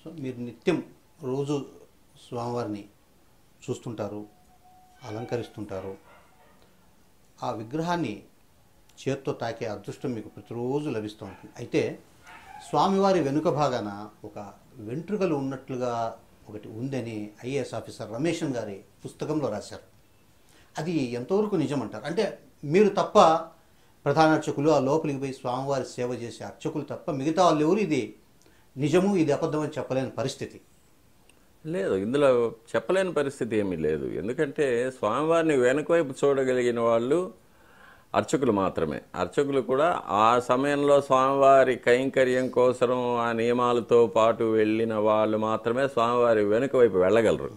So మీరు నిత్యం రోజు స్వామివారిని చూస్తుంటారు, అలంకరిస్తుంటారు. ఆ విగ్రహాన్ని చేత్తో తాకే అదృష్టం మీకు ప్రతిరోజు లభిస్తూ ఉంటుంది. అయితే స్వామివారి వెనుక భాగాన ఒక వెంట్రుకలు ఉన్నట్లుగా ఒకటి ఉందని ఐఏఎస్ ఆఫీసర్ రమేషన్ గారి పుస్తకంలో రాశారు. అది ఎంతవరకు నిజమంటారు? అంటే మీరు తప్ప ప్రధాన అర్చకులు, ఆ లోపలికి పోయి స్వామివారి సేవ చేసే అర్చకులు తప్ప మిగతా వాళ్ళు ఎవరు ఇది నిజము, ఇది అబద్ధం అని చెప్పలేని పరిస్థితి. లేదు, ఇందులో చెప్పలేని పరిస్థితి ఏమీ లేదు. ఎందుకంటే స్వామివారిని వెనుకవైపు చూడగలిగిన వాళ్ళు అర్చకులు మాత్రమే. అర్చకులు కూడా ఆ సమయంలో స్వామివారి కైంకర్యం కోసం ఆ నియమాలతో పాటు వెళ్ళిన వాళ్ళు మాత్రమే స్వామివారి వెనుక వైపు వెళ్ళగలరు.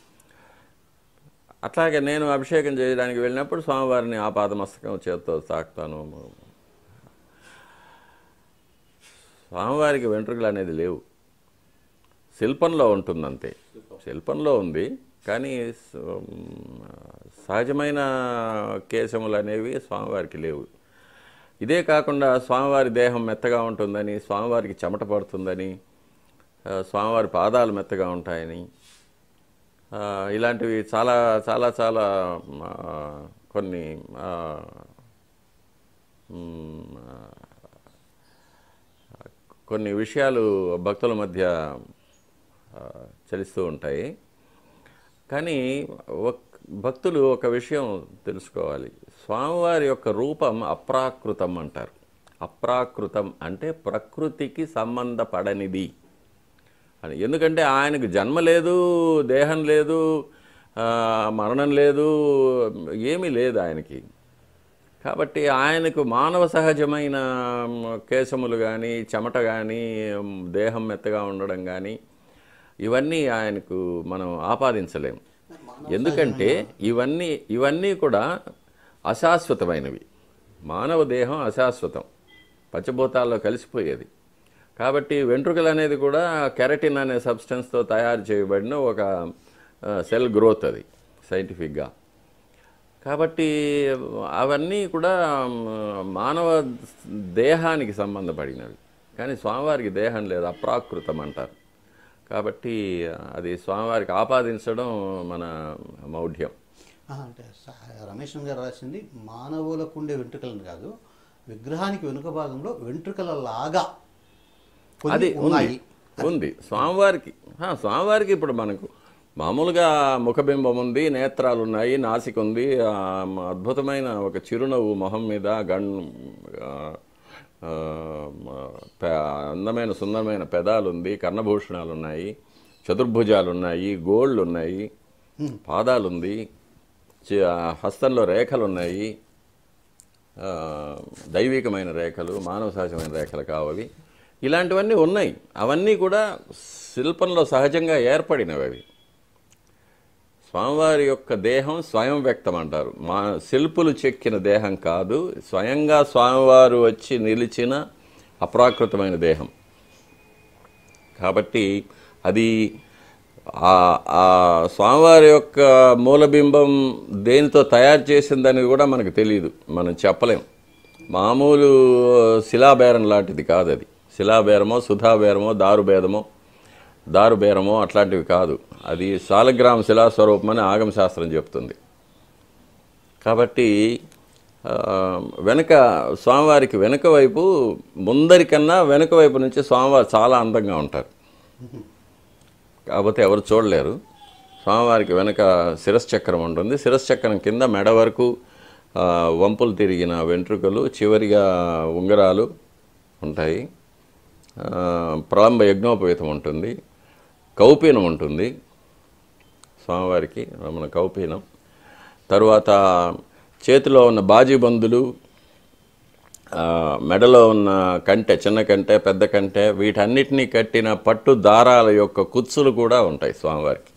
అట్లాగే నేను అభిషేకం చేయడానికి వెళ్ళినప్పుడు స్వామివారిని ఆపాదమస్తకం చేత్తో తాకుతాను. స్వామివారికి వెంట్రుకలు అనేది లేవు, శిల్పంలో ఉంటుందంతే. శిల్పంలో ఉంది, కానీ సహజమైన కేశములు అనేవి స్వామివారికి లేవు. ఇదే కాకుండా స్వామివారి దేహం మెత్తగా ఉంటుందని, స్వామివారికి చెమట పడుతుందని, స్వామివారి పాదాలు మెత్తగా ఉంటాయని, ఇలాంటివి చాలా చాలా చాలా కొన్ని కొన్ని విషయాలు భక్తుల మధ్య చలిస్తూ ఉంటాయి. కానీ భక్తులు ఒక విషయం తెలుసుకోవాలి, స్వామివారి యొక్క రూపం అప్రాకృతం అంటారు. అప్రాకృతం అంటే ప్రకృతికి సంబంధపడనిది అని. ఎందుకంటే ఆయనకు జన్మ లేదు, దేహం లేదు, మరణం లేదు, ఏమీ లేదు ఆయనకి. కాబట్టి ఆయనకు మానవ సహజమైన కేశములు కానీ, చెమట కానీ, దేహం మెత్తగా ఉండడం కానీ, ఇవన్నీ ఆయనకు మనం ఆపాదించలేము. ఎందుకంటే ఇవన్నీ కూడా అశాశ్వతమైనవి. మానవ దేహం అశాశ్వతం, పంచభూతాల్లో కలిసిపోయేది. కాబట్టి వెంట్రుకలు అనేది కూడా కెరటిన్ అనే సబ్స్టెన్స్తో తయారు చేయబడిన ఒక సెల్ గ్రోత్, అది సైంటిఫిక్గా. కాబట్టి అవన్నీ కూడా మానవ దేహానికి సంబంధపడినవి. కానీ స్వామివారికి దేహం లేదు, అప్రాకృతం అంటారు. కాబట్టి అది స్వామివారికి ఆపాదించడం మన మౌఢ్యం. అంటే రమేషన్ గారు రాసింది మానవులకు ఉండే వెంట్రుకలను కాదు, విగ్రహానికి వెనుక భాగంలో వెంట్రుకల లాగా అది ఉంది స్వామివారికి. ఇప్పుడు మనకు మామూలుగా ముఖబింబం ఉంది, నేత్రాలు ఉన్నాయి, నాసిక ఉంది, అద్భుతమైన ఒక చిరునవ్వు మొహం మీద, అందమైన సుందరమైన పెదాలు ఉంది, కర్ణభూషణాలు ఉన్నాయి, చతుర్భుజాలు ఉన్నాయి, గోళ్ళు ఉన్నాయి, పాదాలు ఉంది, హస్తంలో రేఖలు ఉన్నాయి, దైవికమైన రేఖలు, మానవ సహజమైన రేఖలు కావాలి. ఇలాంటివన్నీ ఉన్నాయి. అవన్నీ కూడా శిల్పంలో సహజంగా ఏర్పడినవి. అవి స్వామివారి యొక్క దేహం స్వయం వ్యక్తం అంటారు. శిల్పులు చెక్కిన దేహం కాదు, స్వయంగా స్వామివారు వచ్చి నిలిచిన అప్రాకృతమైన దేహం. కాబట్టి అది ఆ స్వామివారి యొక్క మూలబింబం దేనితో తయారు చేసిందని కూడా మనకు తెలియదు, మనం చెప్పలేం. మామూలు శిలాబేరం లాంటిది కాదు అది. శిలాబేరమో, సుధాబేరమో, దారుబేరమో అట్లాంటివి కాదు. అది శాలగ్రామ శిలాస్వరూపం అని ఆగమశాస్త్రం చెప్తుంది. కాబట్టి స్వామివారికి వెనుక వైపు, ముందరికన్నా వెనుక వైపు నుంచి స్వామివారు చాలా అందంగా ఉంటారు. కాకపోతే ఎవరు చూడలేరు. స్వామివారికి వెనుక శిరశ్చక్రం ఉంటుంది. శిరశ్చక్రం కింద మెడ వరకు వంపులు తిరిగిన వెంట్రుకలు, చివరిగా ఉంగరాలు ఉంటాయి. ప్రలంబ యజ్ఞోపవీతం ఉంటుంది, కౌపీనం ఉంటుంది స్వామివారికి, మన కౌపీనం. తరువాత చేతిలో ఉన్న బాజీబందులు, మెడలో ఉన్న కంటె, చిన్న కంటె, పెద్ద కంటె, వీటన్నిటినీ కట్టిన పట్టు దారాల యొక్క కుచ్చులు కూడా ఉంటాయి స్వామివారికి.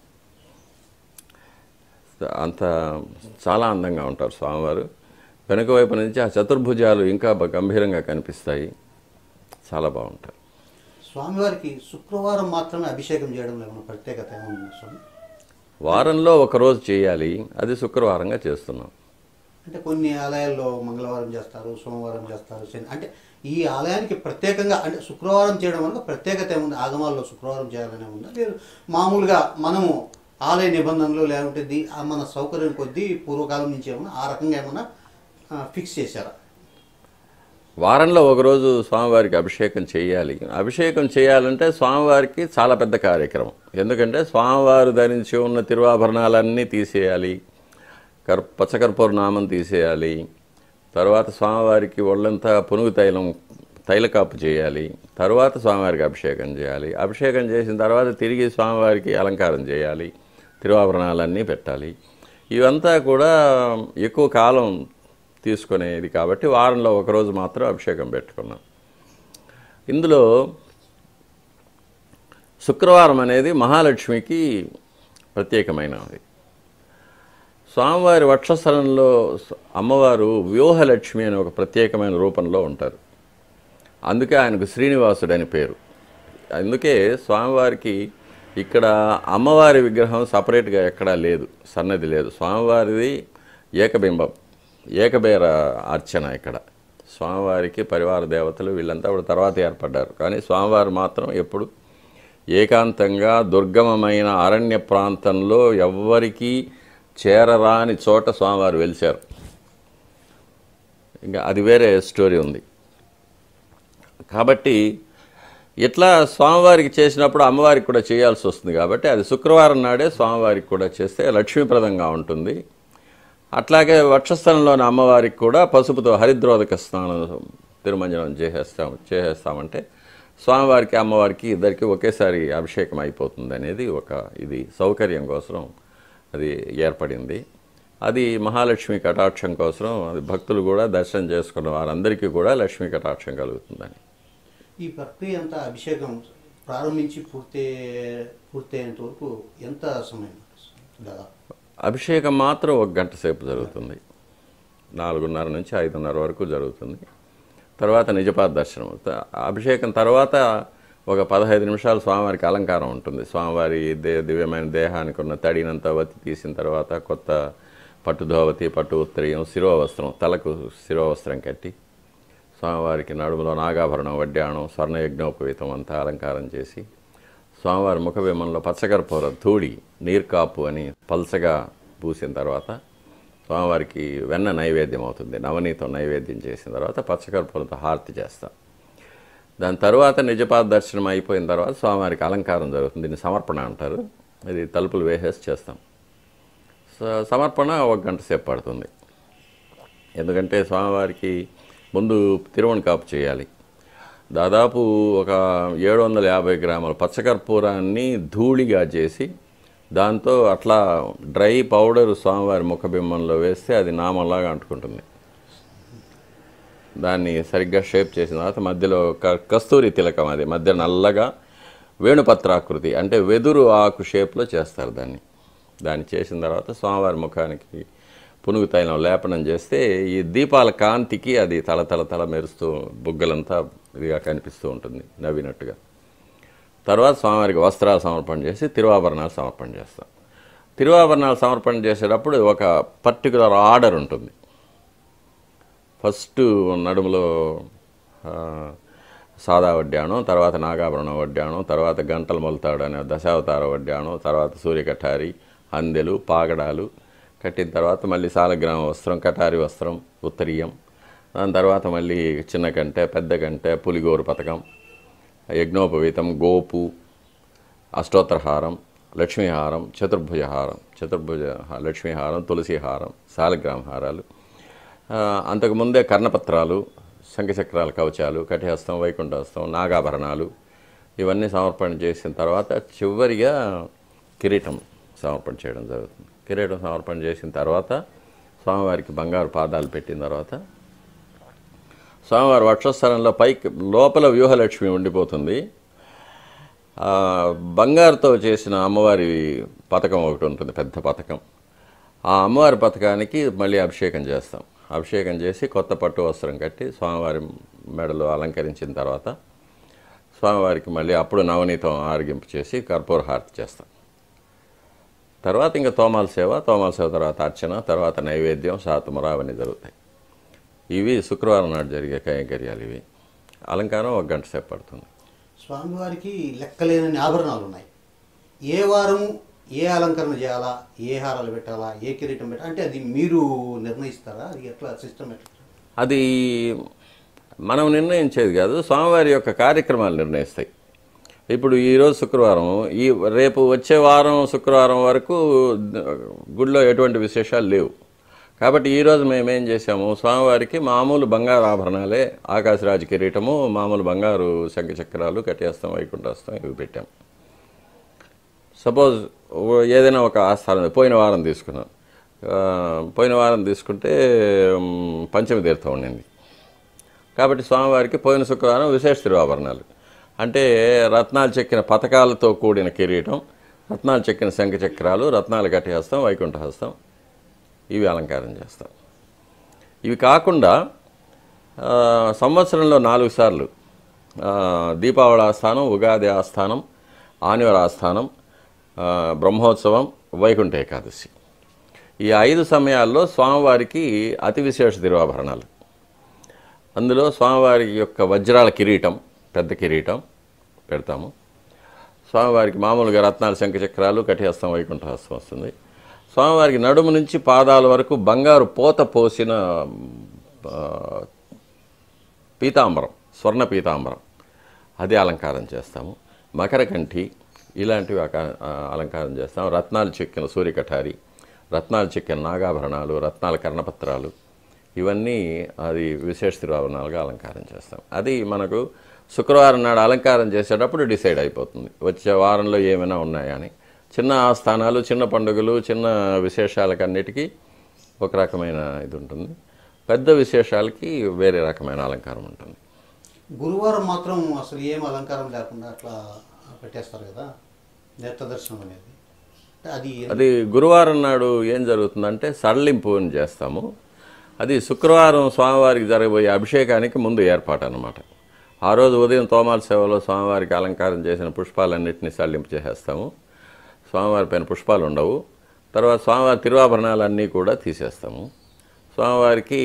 అంత చాలా అందంగా ఉంటారు స్వామివారు. వెనుక వైపు నుంచి ఆ చతుర్భుజాలు ఇంకా గంభీరంగా కనిపిస్తాయి, చాలా బాగుంటారు. స్వామివారికి శుక్రవారం మాత్రమే అభిషేకం చేయడం ఏమైనా ప్రత్యేకత ఏమన్నా స్వామి? వారంలో ఒకరోజు చేయాలి, అది శుక్రవారంగా చేస్తున్నాం. అంటే కొన్ని ఆలయాల్లో మంగళవారం చేస్తారు, సోమవారం చేస్తారు, అంటే ఈ ఆలయానికి ప్రత్యేకంగా అంటే శుక్రవారం చేయడం వల్ల ప్రత్యేకత ఏముంది? ఆగమాల్లో శుక్రవారం చేయాలనే ఉందా, లేదు మామూలుగా మనము ఆలయ నిబంధనలు లేకుంటే మన సౌకర్యం కొద్దీ పూర్వకాలం నుంచి ఏమన్నా ఆ రకంగా ఏమన్నా ఫిక్స్ చేశారా? వారంలో ఒకరోజు స్వామివారికి అభిషేకం చేయాలి. అభిషేకం చేయాలంటే స్వామివారికి చాలా పెద్ద కార్యక్రమం. ఎందుకంటే స్వామివారు ధరించి ఉన్న తిరువాభరణాలన్నీ తీసేయాలి, పచ్చకర్పూర నామం తీసేయాలి, తర్వాత స్వామివారికి ఒళ్ళంతా పునుగు తైలకాపు చేయాలి, తర్వాత స్వామివారికి అభిషేకం చేయాలి. అభిషేకం చేసిన తర్వాత తిరిగి స్వామివారికి అలంకారం చేయాలి, తిరువాభరణాలన్నీ పెట్టాలి. ఇవంతా కూడా ఎక్కువ కాలం తీసుకునేది కాబట్టి వారంలో ఒకరోజు మాత్రం అభిషేకం పెట్టుకున్నాం. ఇందులో శుక్రవారం అనేది మహాలక్ష్మికి ప్రత్యేకమైనది. స్వామివారి వక్షస్థలంలో అమ్మవారు వ్యూహలక్ష్మి అనే ఒక ప్రత్యేకమైన రూపంలో ఉంటారు. అందుకే ఆయనకు శ్రీనివాసుడు అని పేరు. అందుకే స్వామివారికి ఇక్కడ అమ్మవారి విగ్రహం సపరేట్గా ఎక్కడా లేదు, సన్నది లేదు. స్వామివారిది ఏకబింబం, ఏకబేర అర్చన. ఇక్కడ స్వామివారికి పరివార దేవతలు వీళ్ళంతా కూడా తర్వాత ఏర్పడ్డారు, కానీ స్వామివారు మాత్రం ఎప్పుడు ఏకాంతంగా దుర్గమమైన అరణ్య ప్రాంతంలో ఎవ్వరికీ చేరరాని చోట స్వామివారు వెలిశారు. ఇంకా అది వేరే స్టోరీ ఉంది. కాబట్టి ఇట్లా స్వామివారికి చేసినప్పుడు అమ్మవారికి కూడా చేయాల్సి వస్తుంది. కాబట్టి అది శుక్రవారం నాడే స్వామివారికి కూడా చేస్తే లక్ష్మీప్రదంగా ఉంటుంది. అట్లాగే వక్షస్థలంలోని అమ్మవారికి కూడా పసుపుతో హరిద్రోదక స్నానం తిరుమంజనం చేసేస్తామంటే స్వామివారికి అమ్మవారికి ఇద్దరికి ఒకేసారి అభిషేకం అయిపోతుంది అనేది ఇది సౌకర్యం కోసం అది ఏర్పడింది. అది మహాలక్ష్మి కటాక్షం కోసం, అది భక్తులు కూడా దర్శనం చేసుకున్న వారందరికీ కూడా లక్ష్మీ కటాక్షం కలుగుతుందని. ఈ ప్రక్రియ అంతా అభిషేకం ప్రారంభించి పూర్తయ్యేంత వరకు ఎంత సమయం దాదాపు? అభిషేకం మాత్రం 1 గంట సేపు జరుగుతుంది. 4:30 నుంచి 5:30 వరకు జరుగుతుంది. తర్వాత నిజపాద దర్శనం. అభిషేకం తర్వాత ఒక 15 నిమిషాలు స్వామివారికి అలంకారం ఉంటుంది. స్వామివారి దివ్యమైన దేహానికి ఉన్న తడినంతా వత్తి తీసిన తర్వాత కొత్త పట్టు ధోవతి, పట్టు ఉత్తరీయం, శిరోవస్త్రం, తలకు శిరోవస్త్రం కట్టి స్వామివారికి నడుములో నాగాభరణం, వడ్డాణం, స్వర్ణయజ్ఞోపవీతం అంతా అలంకారం చేసి స్వామివారి ముఖబింబంలో పచ్చకర్పూర ధూళి నీర్కాపు అని పల్చగా పూసిన తర్వాత స్వామివారికి వెన్న నైవేద్యం అవుతుంది. నవనీతం నైవేద్యం చేసిన తర్వాత పచ్చకర్పూరంతో హారతి చేస్తాం. దాని తర్వాత నిజపాద దర్శనం అయిపోయిన తర్వాత స్వామివారికి అలంకారం జరుగుతుంది. దీన్ని సమర్పణ అంటారు. ఇది తలుపులు వేసేసి చేస్తాం. సమర్పణ 1 గంట సేపు పడుతుంది. ఎందుకంటే స్వామివారికి ముందు తిరువణకాపు చేయాలి. దాదాపు ఒక 750 గ్రాముల పచ్చకర్పూరాన్ని ధూళిగా చేసి దాంతో అట్లా డ్రై పౌడర్ స్వామివారి ముఖబింబంలో వేస్తే అది నామంలాగా అంటుకుంటుంది. దాన్ని సరిగ్గా షేప్ చేసిన తర్వాత మధ్యలో కస్తూరి తిలకం, అది మధ్య నల్లగా వేణుపత్రాకృతి అంటే వెదురు ఆకు షేప్లో చేస్తారు. దాన్ని చేసిన తర్వాత స్వామివారి ముఖానికి పునుగు తైలం లేపనం చేస్తే ఈ దీపాల కాంతికి అది తల మెరుస్తూ బుగ్గలంతా ఇదిగా కనిపిస్తూ ఉంటుంది, నవ్వినట్టుగా. తర్వాత స్వామివారికి వస్త్రాలు సమర్పణ చేసి తిరువాభరణాలు సమర్పణ చేస్తాం. తిరువాభరణాలు సమర్పణ చేసేటప్పుడు ఒక పర్టికులర్ ఆర్డర్ ఉంటుంది. ఫస్ట్ నడుములో సాదా వడ్డాణం, తర్వాత నాగాభరణం వడ్డాణం, తర్వాత గంటల మొలతాడు అనే దశావతార వడ్డాణం, తర్వాత సూర్యకఠారి, అందెలు, పాగడాలు కట్టిన తర్వాత మళ్ళీ సాలగ్రామ వస్త్రం, కటారి వస్త్రం, ఉత్తరీయం. దాని తర్వాత మళ్ళీ చిన్న కంటె, పెద్ద కంటె, పులిగోరు పథకం, యజ్ఞోపవీతం, గోపు, అష్టోత్తరహారం, లక్ష్మీహారం, చతుర్భుజ లక్ష్మీహారం, తులసిహారం, సాలగ్రామ హారాలు. అంతకుముందే కర్ణపత్రాలు, శంఖచక్రాల కవచాలు, కటిహస్తం, వైకుంఠహస్తం, నాగాభరణాలు ఇవన్నీ సమర్పణ చేసిన తర్వాత చివరిగా కిరీటం సమర్పణ చేయడం జరుగుతుంది. కిరీటం సమర్పణ చేసిన తర్వాత స్వామివారికి బంగారు పాదాలు పెట్టిన తర్వాత స్వామివారి వక్షస్థలంలో పైకి లోపల వ్యూహలక్ష్మి ఉండిపోతుంది. బంగారుతో చేసిన అమ్మవారి పథకం ఒకటి ఉంటుంది, పెద్ద పథకం. ఆ అమ్మవారి పథకానికి మళ్ళీ అభిషేకం చేస్తాం. అభిషేకం చేసి కొత్త పట్టు వస్త్రం కట్టి స్వామివారి మెడలో అలంకరించిన తర్వాత స్వామివారికి మళ్ళీ అప్పుడు నవనీతం ఆరగింపు చేసి కర్పూర హారతి చేస్తాం. తర్వాత ఇంకా తోమాల సేవ తర్వాత అర్చన, తర్వాత నైవేద్యం, శాతముర అవన్నీ జరుగుతాయి. ఇవి శుక్రవారం నాడు జరిగే కైంకర్యాలు. ఇవి అలంకారం 1 గంట సేపు పడుతుంది. స్వామివారికి లెక్కలేనన్ని ఆభరణాలు ఉన్నాయి. ఏ వారం ఏ అలంకరణ చేయాలా, ఏ హారాలు పెట్టాలా, ఏ కిరీటం పెట్టాలా అంటే అది మీరు నిర్ణయిస్తారా? అది ఎట్లా సిస్టమ్ ఎట్లా? అది మనం నిర్ణయించేది కాదు, స్వామివారి యొక్క కార్యక్రమాలు నిర్ణయిస్తాయి. ఇప్పుడు ఈరోజు శుక్రవారం, రేపు వచ్చే వారం శుక్రవారం వరకు గుడిలో ఎటువంటి విశేషాలు లేవు. కాబట్టి ఈరోజు మేమేం చేసాము, స్వామివారికి మామూలు బంగారు ఆభరణాలే, ఆకాశరాజు కిరీటము, మామూలు బంగారు శంఖచక్రాలు, కటిహస్తం, వైకుంఠహస్తం ఇవి పెట్టాం. సపోజ్ ఏదైనా ఒక ఆస్థానం పోయిన వారం తీసుకున్నాం. పోయిన వారం తీసుకుంటే పంచమి తీర్థం ఉండింది. కాబట్టి స్వామివారికి పోయిన శుక్రవారం విశేష తిరువాభరణాలు అంటే రత్నాలు చెక్కిన పతకాలతో కూడిన కిరీటం, రత్నాలు చెక్కిన శంఖచక్రాలు, రత్నాల కటిహస్తం, వైకుంఠహస్తం ఇవి అలంకారం చేస్తాం. ఇవి కాకుండా సంవత్సరంలో 4 సార్లు దీపావళి ఆస్థానం, ఉగాది ఆస్థానం, ఆనివర ఆస్థానం, బ్రహ్మోత్సవం, వైకుంఠ ఏకాదశి ఈ 5 సమయాల్లో స్వామివారికి అతి విశేష తిరువాభరణాలు. అందులో స్వామివారి యొక్క వజ్రాల కిరీటం, పెద్ద కిరీటం పెడతాము. స్వామివారికి మామూలుగా రత్నాల శంఖచక్రాలు, కటిహస్తం, వైకుంఠహస్తం వస్తుంది. స్వామివారికి నడుము నుంచి పాదాల వరకు బంగారు పోత పోసిన పీతాంబరం, స్వర్ణ పీతాంబరం అది అలంకారం చేస్తాము. మకరకంఠి ఇలాంటివి అలంకారం చేస్తాం. రత్నాలు చెక్కిన సూర్యకఠారి, రత్నాలు చెక్కిన నాగాభరణాలు, రత్నాల కర్ణపత్రాలు ఇవన్నీ అది విశేష తిరువాభరణాలుగా అలంకారం చేస్తాం. అది మనకు శుక్రవారం నాడు అలంకారం చేసేటప్పుడు డిసైడ్ అయిపోతుంది వచ్చే వారంలో ఏమైనా ఉన్నాయా అని. చిన్న ఆస్థానాలు, చిన్న పండుగలు, చిన్న విశేషాలకన్నిటికీ ఒక రకమైన ఇది ఉంటుంది. పెద్ద విశేషాలకి వేరే రకమైన అలంకారం ఉంటుంది. గురువారం మాత్రం అసలు ఏం అలంకారం లేకుండా అట్లా పెట్టేస్తారు కదా, నేత్ర దర్శనం అనేది. అది గురువారం నాడు ఏం జరుగుతుందంటే సడలింపు అని చేస్తాము. అది శుక్రవారం స్వామివారికి జరగబోయే అభిషేకానికి ముందు ఏర్పాటు అన్నమాట. ఆ రోజు ఉదయం తోమాల సేవలో స్వామివారికి అలంకారం చేసిన పుష్పాలన్నింటినీ సడలింపు చేసేస్తాము. స్వామివారి పైన పుష్పాలు ఉండవు. తర్వాత స్వామివారి తిరువాభరణాలన్నీ కూడా తీసేస్తాము. స్వామివారికి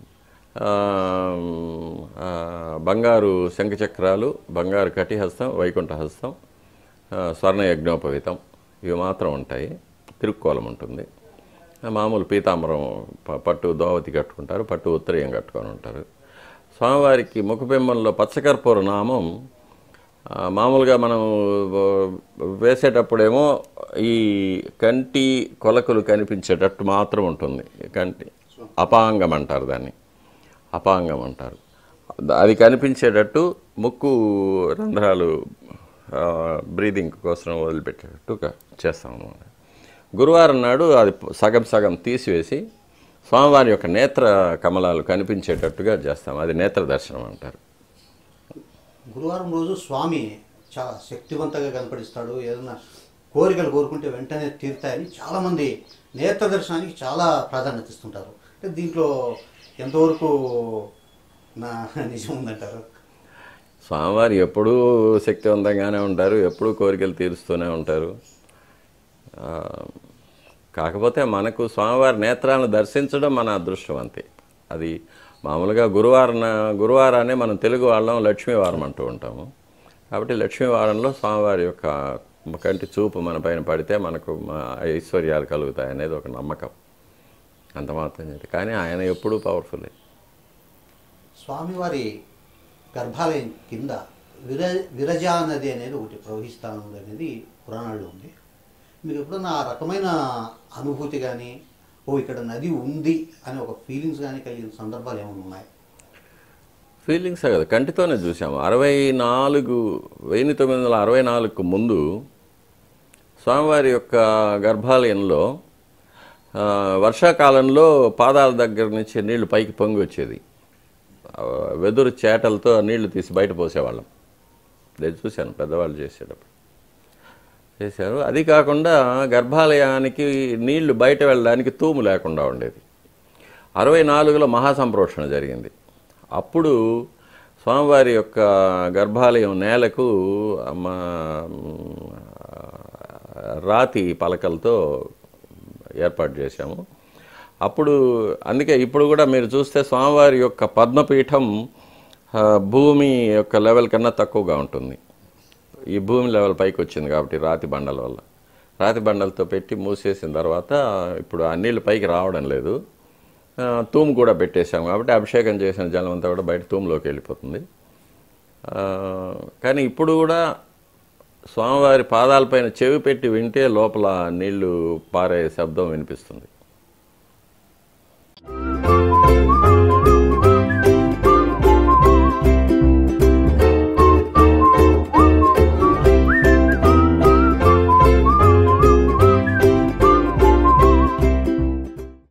బంగారు శంఖచక్రాలు, బంగారు కటిహస్తం, వైకుంఠహస్తం, స్వర్ణ యజ్ఞోపవీతం ఇవి మాత్రం ఉంటాయి. తిరుక్కోలం ఉంటుంది. మామూలు పీతాంబరం, పట్టు దోవతి కట్టుకుంటారు, పట్టు ఉత్తరీయం కట్టుకొని ఉంటారు. స్వామివారికి ముఖబింబంలో పచ్చకర్పూర నామం మామూలుగా మనం వేసేటప్పుడేమో ఈ కంటి కొలకలు కనిపించేటట్టు మాత్రం ఉంటుంది. కంటి అపాంగం అంటారు, దాన్ని అపాంగం అంటారు. అది కనిపించేటట్టు ముక్కు రంధ్రాలు బ్రీదింగ్ కోసం వదిలిపెట్టేటట్టు చేస్తాం అన్నమాట. గురువారం నాడు అది సగం సగం తీసివేసి స్వామివారి యొక్క నేత్ర కమలాలు కనిపించేటట్టుగా చేస్తాం. అది నేత్ర దర్శనం అంటారు. గురువారం రోజు స్వామి చాలా శక్తివంతంగా కనపడిస్తాడు. ఏదైనా కోరికలు కోరుకుంటే వెంటనే తీరుతాయని చాలామంది నేత్ర దర్శనానికి చాలా ప్రాధాన్యత ఇస్తుంటారు. అంటే దీంట్లో ఎంతవరకు నిజం ఉందంటారు? స్వామివారు ఎప్పుడూ శక్తివంతంగానే ఉంటారు, ఎప్పుడూ కోరికలు తీరుస్తూనే ఉంటారు. కాకపోతే మనకు స్వామివారి నేత్రాలను దర్శించడం మన అదృష్టం అంతే. అది మామూలుగా గురువారాన్ని మనం తెలుగు వాళ్ళం లక్ష్మీవారం అంటూ ఉంటాము. కాబట్టి లక్ష్మీవారంలో స్వామివారి యొక్క కంటి చూపు మన పైన పడితే మనకు ఐశ్వర్యాలు కలుగుతాయి అనేది ఒక నమ్మకం, అంత మాత్రం చెప్పి. కానీ ఆయన ఎప్పుడూ పవర్ఫుల్లే. స్వామివారి గర్భాలయం కింద విరజా నది అనేది ఒకటి ప్రవహిస్తూ ఉంది అనేది పురాణాల్లో ఉంది. మీకు ఎప్పుడన్నా ఆ రకమైన అనుభూతి కానీ, ఇక్కడ నది ఉంది అని ఒక ఫీలింగ్స్ కానీ కలిగిన సందర్భాలు ఏమైనా ఉన్నాయి? ఫీలింగ్సే కదా, కంటితోనే చూసాము. 1964కు ముందు స్వామివారి యొక్క గర్భాలయంలో వర్షాకాలంలో పాదాల దగ్గర నుంచి నీళ్లు పైకి పొంగి వచ్చేది. వెదురు చేటలతో నీళ్లు తీసి బయట పోసేవాళ్ళం. నేను చూశాను పెద్దవాళ్ళు చేసేటప్పుడు చేశారు. అది కాకుండా గర్భాలయానికి నీళ్లు బయట వెళ్ళడానికి తూము లేకుండా ఉండేది. 64లో మహాసంప్రోక్షణ జరిగింది. అప్పుడు స్వామివారి యొక్క గర్భాలయం నేలకు రాతి పలకలతో ఏర్పాటు చేశాము. అప్పుడు అందుకే ఇప్పుడు కూడా మీరు చూస్తే స్వామివారి యొక్క పద్మపీఠం భూమి యొక్క లెవెల్ కన్నా తక్కువగా ఉంటుంది. ఈ భూమి లెవెల్ పైకి వచ్చింది కాబట్టి రాతి బండల వల్ల. రాతి బండలతో పెట్టి మూసేసిన తర్వాత ఇప్పుడు ఆ నీళ్ళు పైకి రావడం లేదు. తూము కూడా పెట్టేశాము కాబట్టి అభిషేకం చేసిన జలం అంతా కూడా బయట తూములోకి వెళ్ళిపోతుంది. కానీ ఇప్పుడు కూడా స్వామివారి పాదాలపైన చెవి పెట్టి వింటే లోపల నీళ్లు పారే శబ్దం వినిపిస్తుంది.